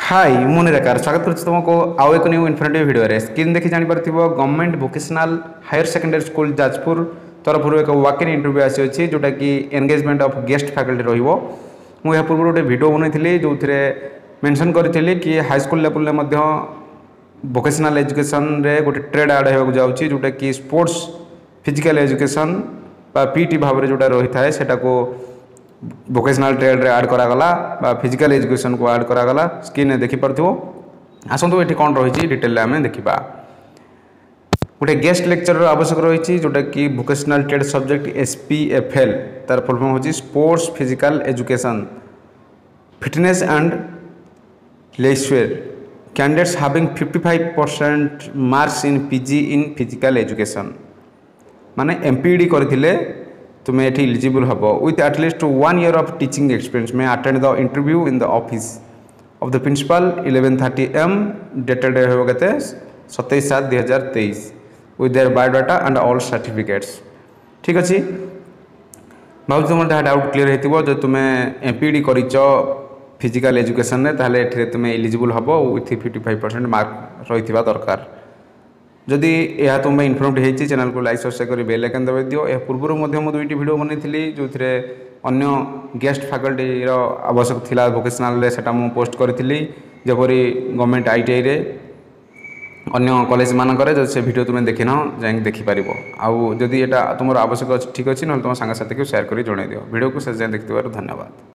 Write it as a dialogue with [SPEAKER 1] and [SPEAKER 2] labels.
[SPEAKER 1] हाय मु निराकार स्वागत कर तुमको आउ एक न्यू इन्फॉर्मेटिव वीडियो रे स्क्रीन देखि जानि परथिबो government vocational higher secondary school Jajpur तरफ एक वॉक इन इंटरव्यू आसी अछि जोटा कि एंगेजमेंट ऑफ गेस्ट फैकल्टी रहिबो। मु या पूर्व गोटे वीडियो बनैथिली जोथिरे मेंशन करथिली कि हाई स्कूल लेवल ले मध्य वोकेशनल एजुकेशन रे गोटे ट्रेड ऐड हेबाक जाउछि जोटा कि स्पोर्ट्स फिजिकल एजुकेशन बा पीटी भाव रे जोटा रही थाए सेटा को वोकेशनल ट्रेड रे ऐड करागला बा फिजिकल एजुकेशन को ऐड करागला। स्क्रीन देखि परथिबो आसंतु एठी कोन रहिछि डिटेल रे हमें देखिबा। गोटे गेस्ट लेक्चरर आवश्यक रही जोटा कि वोकेशनल ट्रेड सब्जेक्ट SPFL तार फुल फॉर्म होछि sports physical education fitness and leisure candidates having 55% marks in PG in physical education माने MPED करथिले तुम्हें ये इलिजिबल हम with at least 1 year of teaching experience may attend the interview in the office of the principal 11:30 AM dated हो गए 27/7/2023 with their biodata and all certificates. ठीक अच्छे भाव तुम डाउट क्लीयर हो जो तुम्हें MPED कर फिजिकल एजुकेशन रे ताहले एठिरे तुम्हें इलिजिबल हम विथ 55% मार्क रही दरकार। जदि यह तुम्हें इनफॉर्मेटिव होती चैनल को लाइक सब्सक्राइब कर बेल आइकन दबाई दियो। पूर्व मु दुईटी वीडियो बनई जो अन्य गेस्ट फैकल्टी आवश्यक थिला वोकेशनल रे सेटा मु पोस्ट करी जपरी गवर्नमेंट ITI रे अन्य कॉलेज मानक से वीडियो तुम्हें देखिन जाए देखिपार आउ जदि एटा तुम आवश्यक ठीक अच्छे ना तुम सांग साथी को शेयर कर जन दियो। वीडियो को शेष जाए देखिबार धन्यवाद।